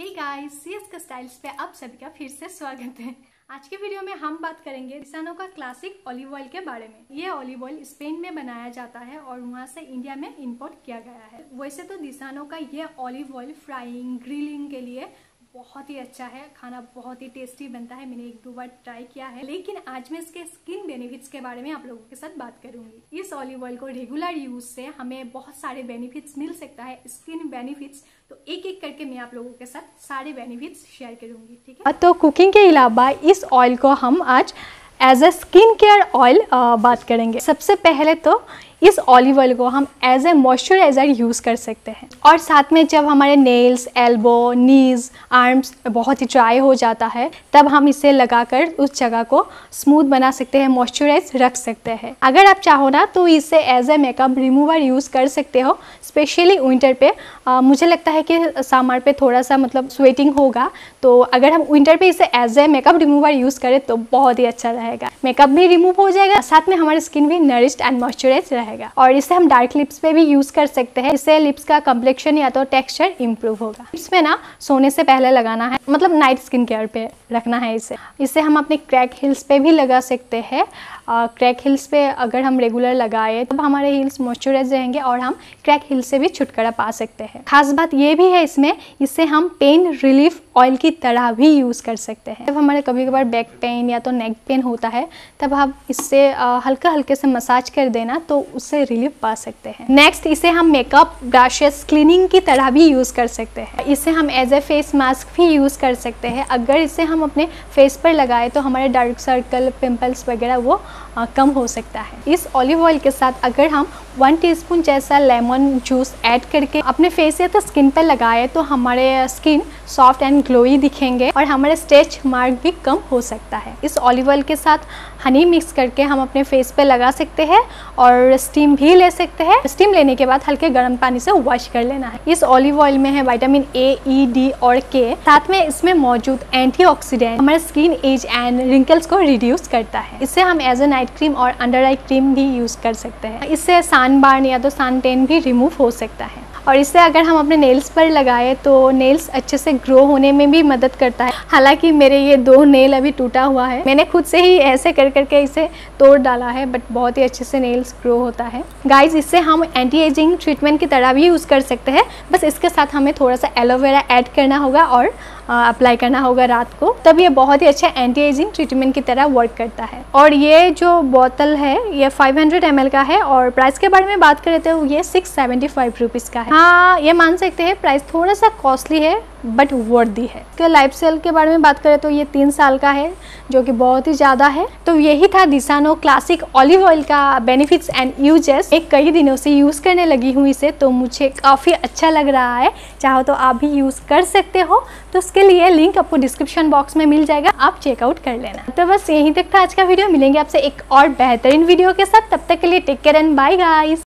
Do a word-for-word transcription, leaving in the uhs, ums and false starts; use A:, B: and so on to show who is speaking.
A: हे guys, CS का styles पे आप सभी का फिर से स्वागत है। आज के वीडियो में हम बात करेंगे दिसानो का क्लासिक ऑलिव ऑयल के बारे में। ये ऑलिव ऑयल स्पेन में बनाया जाता है और वहाँ से इंडिया में इंपोर्ट किया गया है। वैसे तो दिसानो का ये ऑलिव ऑयल फ्राइंग ग्रिलिंग के लिए बहुत ही अच्छा है, खाना बहुत ही टेस्टी बनता है। मैंने एक दो बार ट्राई किया है, लेकिन आज मैं इसके स्किन बेनिफिट्स के बारे में आप लोगों के साथ बात करूंगी। इस ऑलिव ऑयल को रेगुलर यूज से हमें बहुत सारे बेनिफिट्स मिल सकता है, स्किन बेनिफिट्स। तो एक एक करके मैं आप लोगों के साथ सारे बेनिफिट्स शेयर करूंगी, ठीक है। तो कुकिंग के अलावा इस ऑयल को हम आज as a skin care oil बात करेंगे। सबसे पहले तो इस ऑलिव ऑयल को हम एज ए मॉइस्चराइजर यूज़ कर सकते हैं, और साथ में जब हमारे नेल्स, एल्बो, नीज, आर्म्स बहुत ही ड्राई हो जाता है तब हम इसे लगाकर उस जगह को स्मूथ बना सकते हैं, मॉइस्चराइज रख सकते हैं। अगर आप चाहो ना तो इसे as a makeup remover use कर सकते हो, स्पेशली विंटर पे। आ, मुझे लगता है कि समर पे थोड़ा सा मतलब स्वेटिंग होगा, तो अगर हम विंटर पे इसे as a makeup remover use करें तो बहुत ही अच्छा रहेगा। मेकअप भी रिमूव हो जाएगा, साथ में हमारी स्किन भी नरिश्ड एंड मॉइस्चराइज रहेगा। और इसे हम डार्क लिप्स पे भी यूज कर सकते हैं। इससे लिप्स का कम्प्लेक्शन या तो टेक्सचर इंप्रूव होगा। लिप्स में ना सोने से पहले लगाना है, मतलब नाइट स्किन केयर पे रखना है इसे। इसे हम अपने क्रैक हिल्स पे भी लगा सकते हैं। क्रैक हिल्स पे अगर हम रेगुलर लगाए तब हमारे हिल्स मॉइस्चराइज रहेंगे और हम क्रैक हिल्स से भी छुटकारा पा सकते हैं। खास बात ये भी है इसमें, इसे हम पेन रिलीफ ऑयल की तरह भी यूज़ कर सकते हैं। जब हमारे कभी कभार बैक पेन या तो नेक पेन होता है तब हम इससे हल्का हल्के से मसाज कर देना तो उससे रिलीफ पा सकते हैं। नेक्स्ट, इसे हम मेकअप ब्रशेस क्लीनिंग की तरह भी यूज़ कर सकते हैं। इसे हम एज ए फेस मास्क भी यूज़ कर सकते हैं। अगर इसे हम अपने फेस पर लगाए तो हमारे डार्क सर्कल, पिंपल्स वगैरह वो आ, कम हो सकता है। इस ऑलिव ऑयल के साथ अगर हम वन टीस्पून जैसा लेमन जूस ऐड करके अपने फेस या तो स्किन पर लगाए तो हमारे स्किन सॉफ्ट एंड ग्लोई दिखेंगे और हमारे स्ट्रेच मार्क भी कम हो सकता है। इस ऑलिव ऑयल के साथ हनी मिक्स करके हम अपने फेस पे लगा सकते हैं और स्टीम भी ले सकते हैं। स्टीम लेने के बाद हल्के गर्म पानी से वॉश कर लेना है। इस ऑलिव ऑयल में है विटामिन ए, ई, डी और के। साथ में इसमें मौजूद एंटीऑक्सीडेंट हमारे स्किन एज एंड रिंकल्स को रिड्यूस करता है। इससे हम एज ए नाइट क्रीम और अंडर आई क्रीम भी यूज कर सकते हैं। इससे सन बर्न या तो सन टेन भी रिमूव हो सकता है। और इसे अगर हम अपने नेल्स पर लगाए तो नेल्स अच्छे से ग्रो होने में भी मदद करता है। हालांकि मेरे ये दो नेल अभी टूटा हुआ है, मैंने खुद से ही ऐसे कर करके इसे तोड़ डाला है, बट बहुत ही अच्छे से नेल्स ग्रो होता है। गाइज, इससे हम एंटी एजिंग ट्रीटमेंट की तरह भी यूज़ कर सकते हैं। बस इसके साथ हमें थोड़ा सा एलोवेरा ऐड करना होगा और अप्लाई करना होगा रात को, तब ये बहुत ही अच्छा एंटी एजिंग ट्रीटमेंट की तरह वर्क करता है। और ये जो बोतल है ये फाइव हंड्रेड एम एल का है और प्राइस के बारे में बात करें तो ये सिक्स सेवेंटी फाइव रुपीज़ का है। हाँ, ये मान सकते हैं प्राइस थोड़ा सा कॉस्टली है बट वर्दी है। इसके लाइफ साइकिल के बारे में बात करें तो ये तीन साल का है, जो कि बहुत ही ज़्यादा है। तो यही था दिसानो क्लासिक ऑलिव ऑयल का बेनिफिट्स एंड यूजेस। एक कई दिनों से यूज़ करने लगी हूँ इसे, तो मुझे काफ़ी अच्छा लग रहा है। चाहो तो आप भी यूज़ कर सकते हो, तो उसके लिए लिंक आपको डिस्क्रिप्शन बॉक्स में मिल जाएगा, आप चेकआउट कर लेना। तो बस यहीं तक था आज का वीडियो। मिलेंगे आपसे एक और बेहतरीन वीडियो के साथ, तब तक के लिए take care and bye guys.